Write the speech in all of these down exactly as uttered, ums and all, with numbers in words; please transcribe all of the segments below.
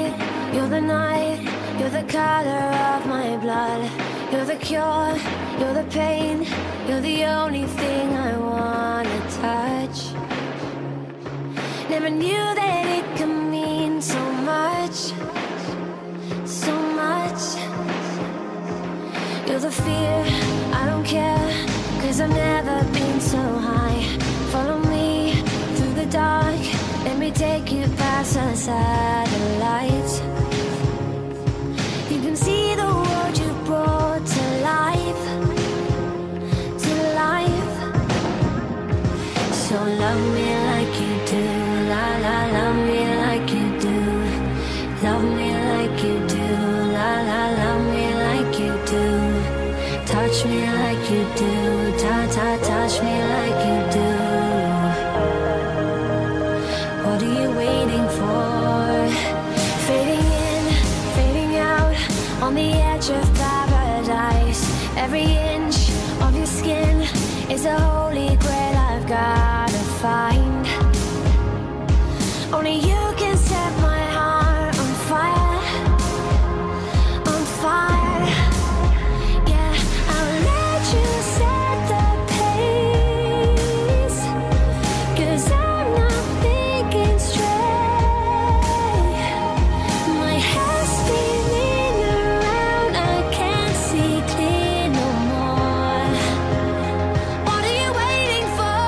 light, you're the night, you're the color of my blood. You're the cure, you're the pain, you're the only thing I wanna touch. Never knew that it could mean so much, so much. You're the fear, I don't care, 'cause I've never been so high. Follow me through the dark, let me take you past the satellites. You can see the world you brought to life, to life. So love me like you do, la la, love me like you do. Love me like you do, la la, love me like you do. Touch me like you do, ta ta, touch me like you do. What are you waiting for? Fading in, fading out, on the edge of paradise. Every inch of your skin is a holy grail I've gotta find. Only you can set my heart on fire, on fire. Yeah, I'll let you set the pace, 'cause I'm not thinking straight. My head's spinning around, I can't see clear no more. What are you waiting for?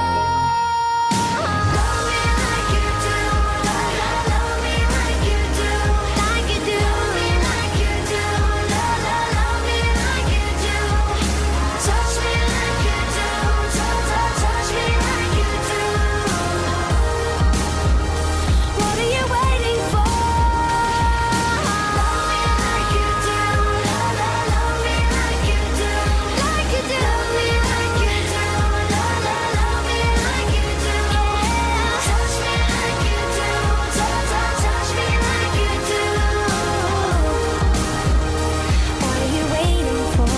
Love me like you do, la la, love me like you do, like you do. Love me like you do, la la, love me like you do. Touch me like you do, touch, touch, touch me like you do. What are you waiting for? Love me like you do, la la, love me like you do, like you do. Love me like you do, la la, love me like you do. Touch me like you do, touch, touch, touch me like you do. What are you waiting for?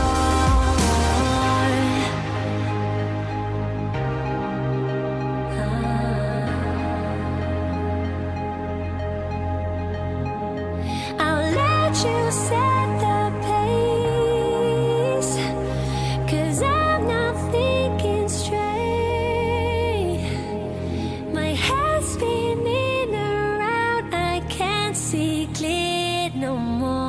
I'll let you set the pace, 'cause I'm not thinking straight. My head's spinning around, I can't see clear no more.